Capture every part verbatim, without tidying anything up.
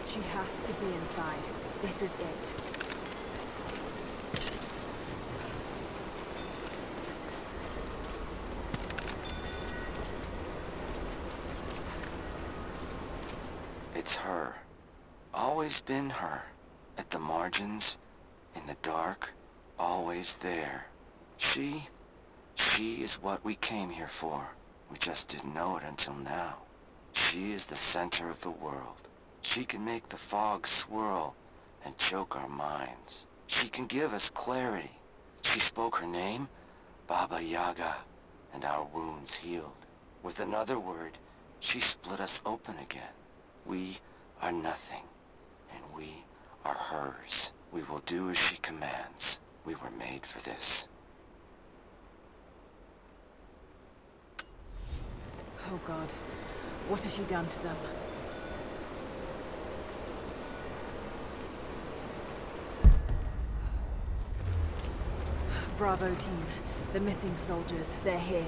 She has to be inside. This is it. It's her. Always been her. At the margins, in the dark, always there. She... she is what we came here for. We just didn't know it until now. She is the center of the world. She can make the fog swirl and choke our minds. She can give us clarity. She spoke her name, Baba Yaga, and our wounds healed. With another word, she split us open again. We are nothing, and we are hers. We will do as she commands. We were made for this. Oh God, what has she done to them? Bravo team, the missing soldiers, they're here.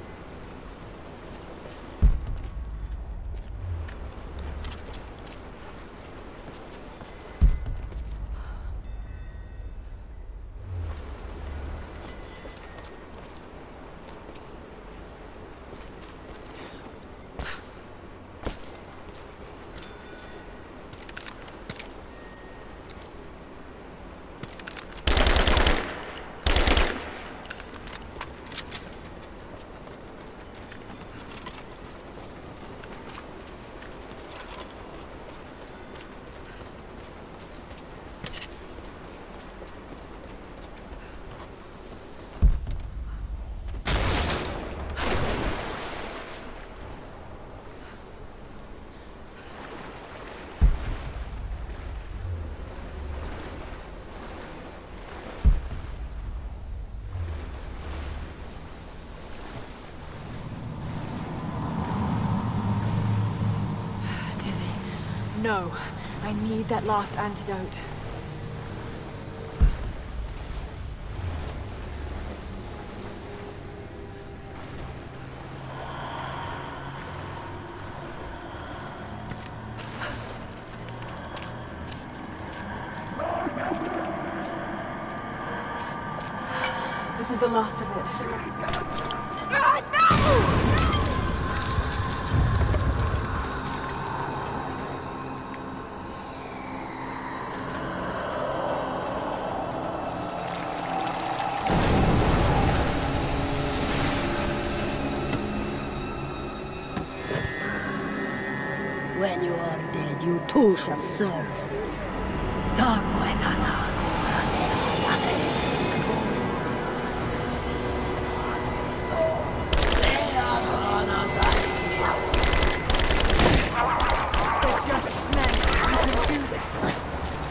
No, I need that last antidote. This is the last of it. Ah, no! When you are dead, you too shall serve. Taru et Anago. They're just men. You can do this.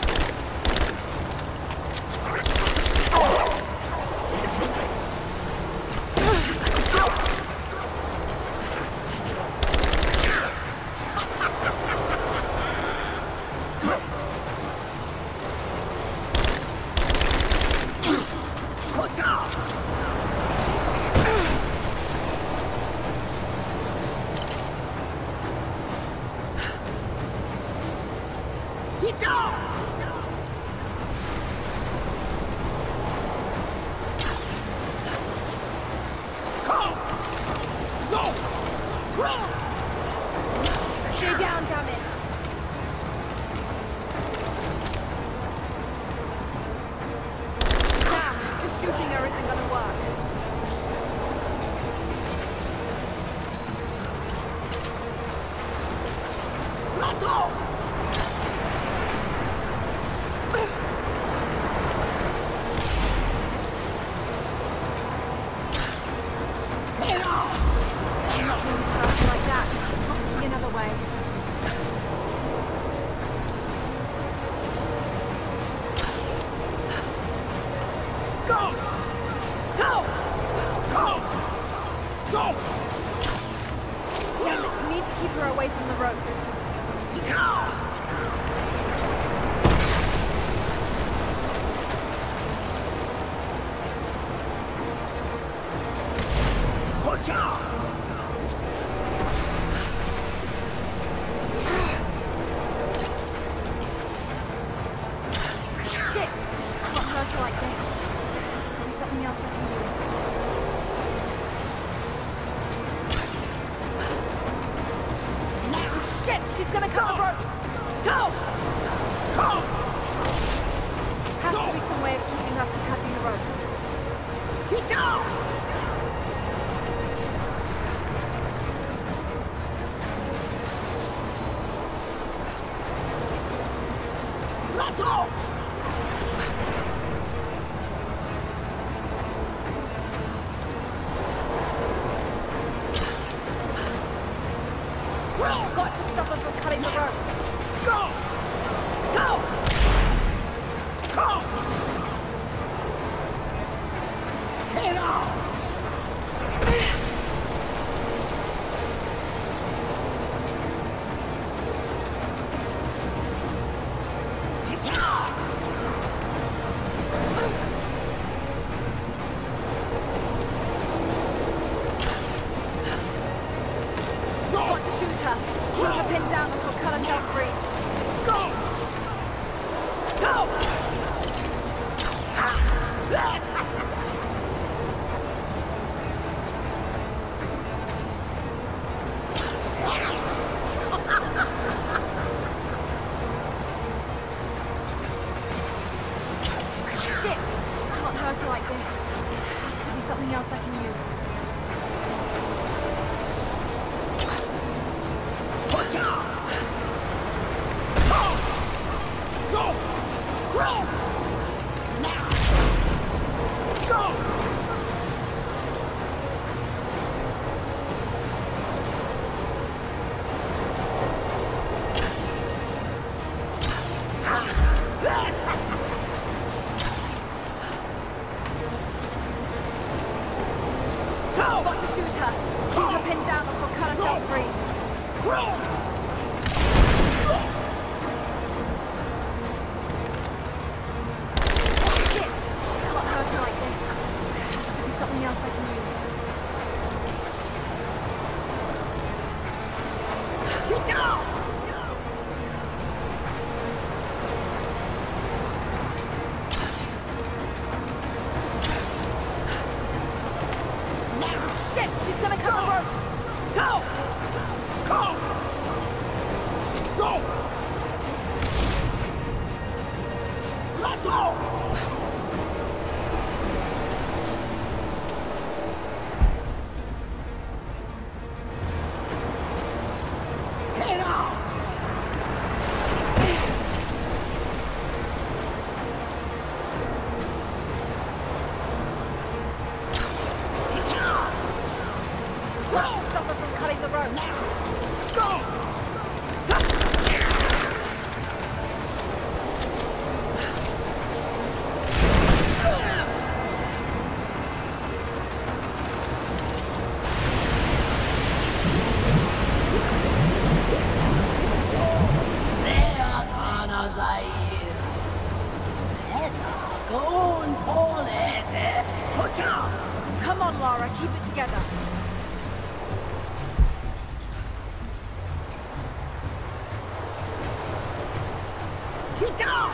Stay down, damn it! Damn, just shooting her isn't gonna work. Let go! I'm not going to hurt her like that. Must be another way. Go! Go! Go! Go! Damn it, we need to keep her away from the rope. Go! Shit! She's gonna cut the rope! Go! Go! Has to be some way of keeping her from cutting the rope. Tito! Let go! Got to stop her from cutting the rope. Go! Go! Go! Get off! Keep her pinned down or she'll cut herself free. Go! Go! Shit! Can't hurt her like this. Has to be something else I can use. Go! Go! Now! Go! Go! Got to shoot her. Keep her pinned down or she'll cut herself free. Go! Something else I can use. Sit down! Now, shit! She's gonna cut the rope! Go! Go! Go! Let go! Stop her from cutting the rope. Now! Go! Come on, Lara, keep it together. Sit down!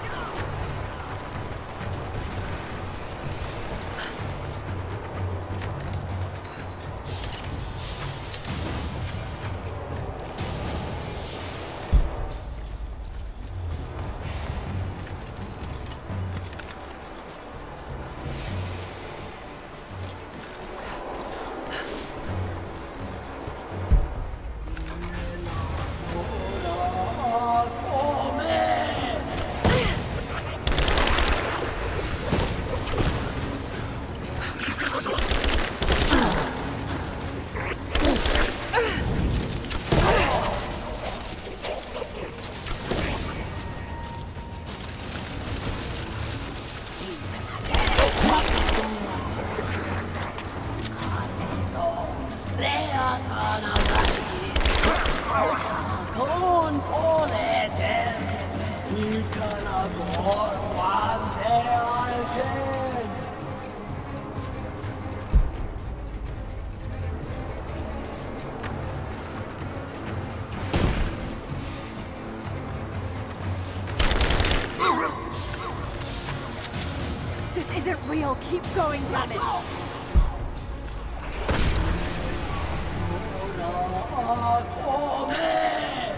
This isn't real. Keep going, damn it. Come on.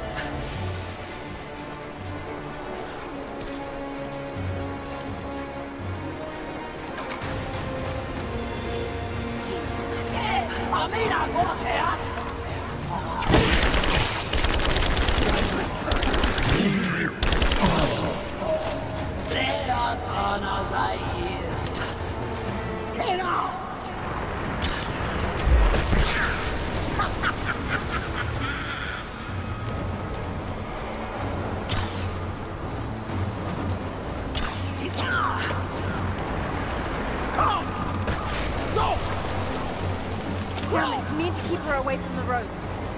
Damn it, need to keep her away from the road.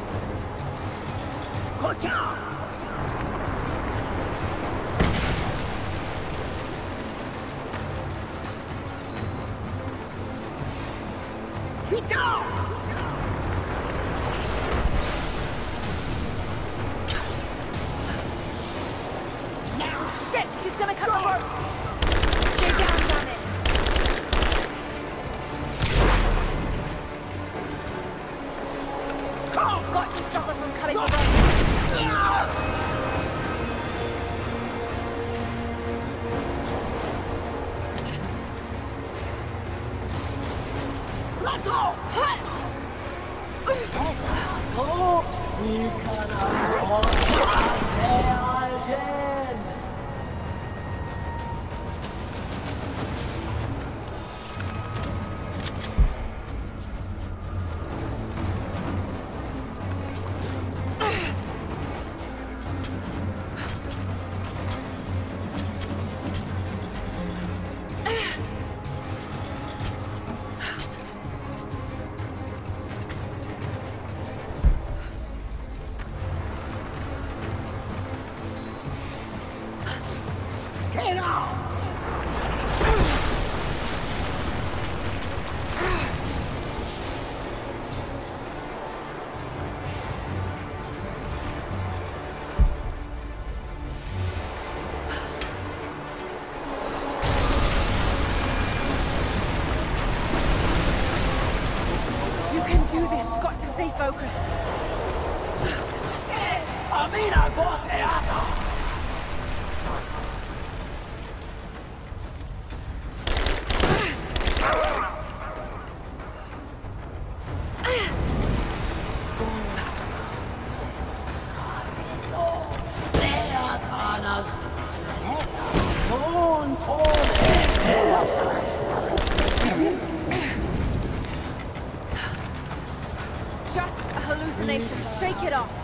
Shit, she's gonna cut the rope! Stay down, damn it! Got to stop her from cutting the rope! Let go! Stay focused. Amina Goteata! Just a hallucination. Shake it off.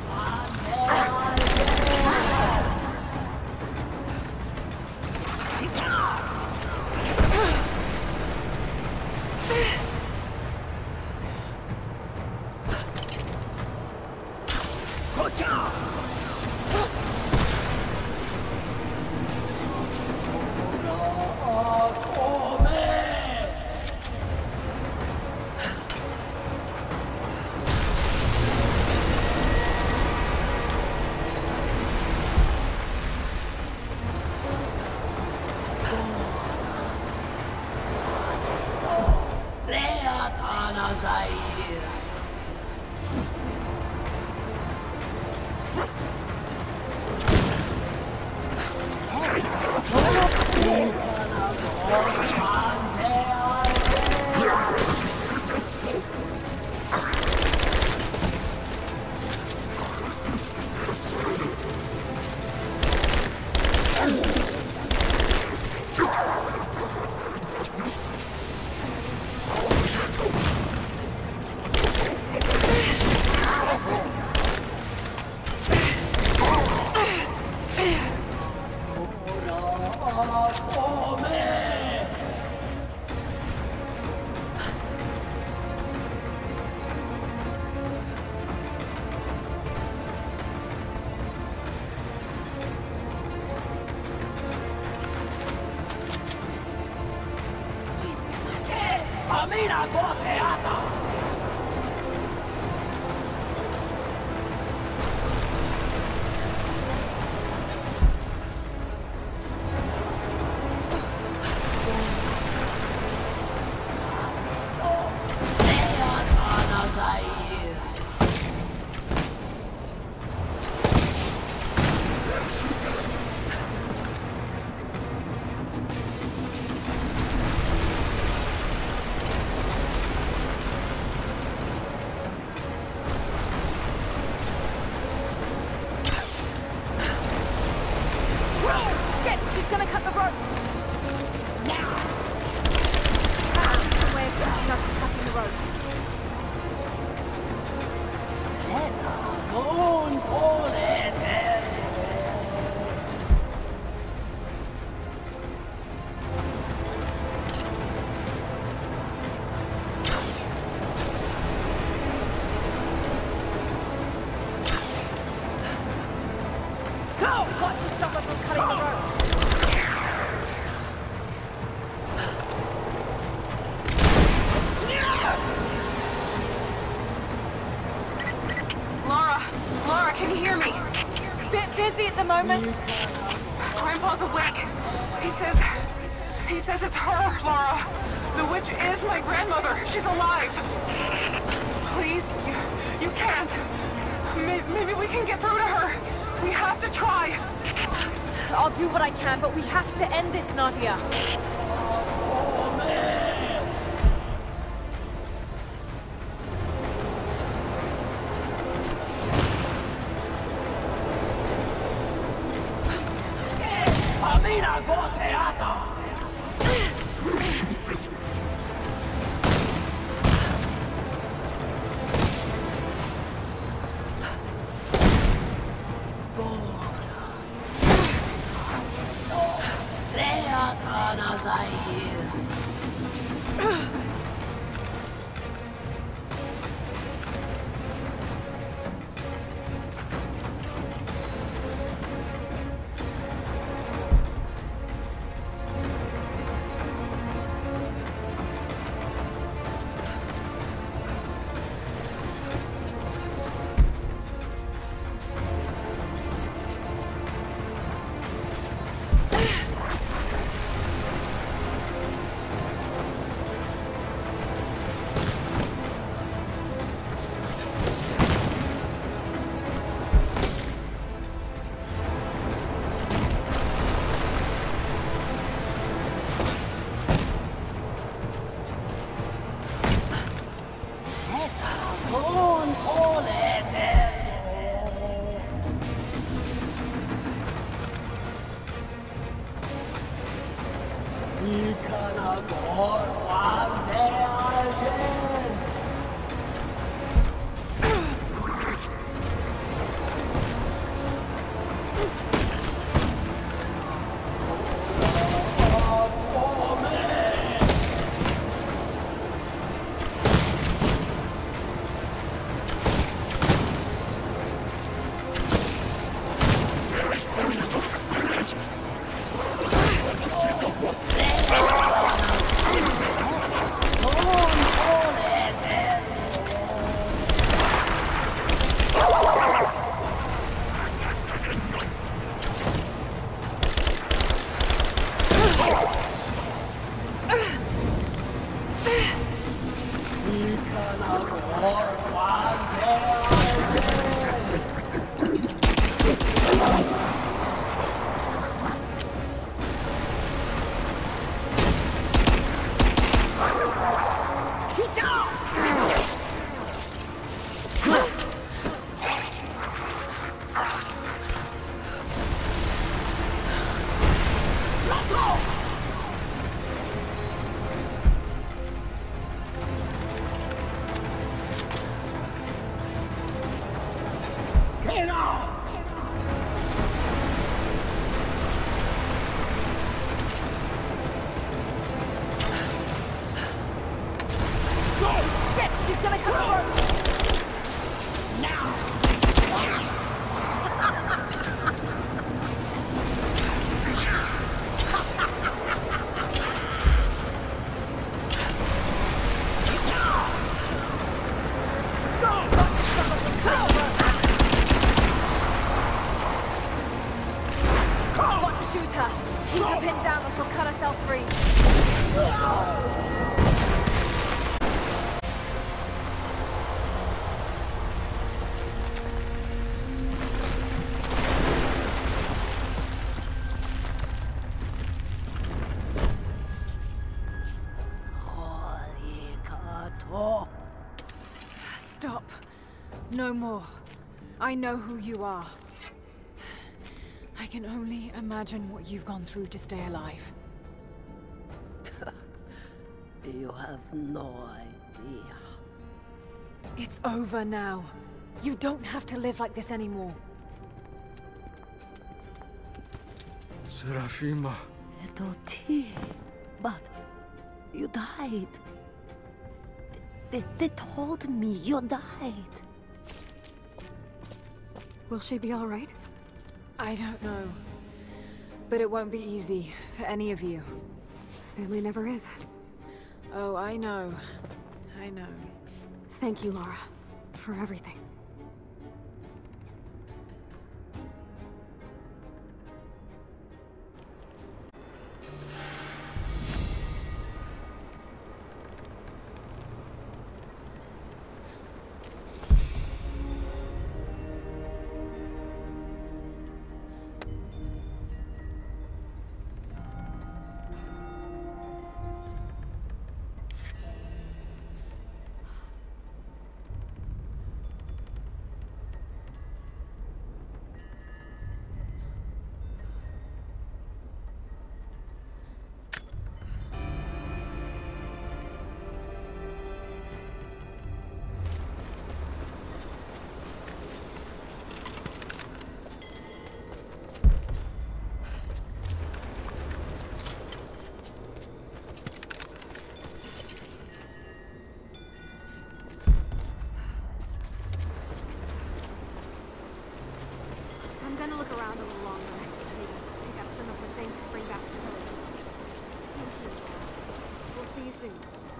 Amina Goteata! Go! Got to stop her from cutting the rope. Laura! Laura, can you hear me? Bit busy at the moment. Grandpa's awake. He says... He says it's her, Laura. The witch is my grandmother. She's alive. Please, you, you can't. Maybe, maybe we can get through to her. We have to try. I'll do what I can, but we have to end this, Nadia. Stop. No more. I know who you are. I can only imagine what you've gone through to stay alive. You have no idea. It's over now. You don't have to live like this anymore. Serafima. Edoti. But you died. They, they told me you died. Will she be all right? I don't know. But it won't be easy for any of you. Family never is. Oh, I know. I know. Thank you, Lara, for everything. I'm gonna look around a little longer. Maybe pick up some of the things to bring back to the village. Thank you. We'll see you soon.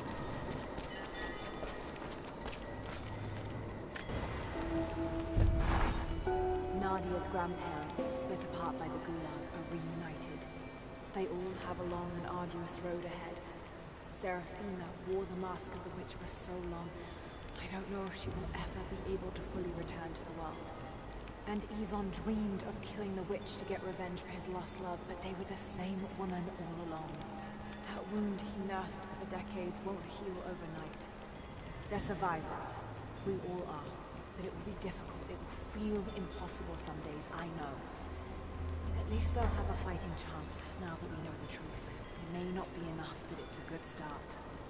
Nadia's grandparents, split apart by the Gulag, are reunited. They all have a long and arduous road ahead. Serafina wore the mask of the witch for so long, I don't know if she will ever be able to fully return to the world. And Yvonne dreamed of killing the witch to get revenge for his lost love, but they were the same woman all along. That wound he nursed for decades won't heal overnight. They're survivors. We all are. But it will be difficult. It will feel impossible some days, I know. At least they'll have a fighting chance, now that we know the truth. It may not be enough, but it's a good start.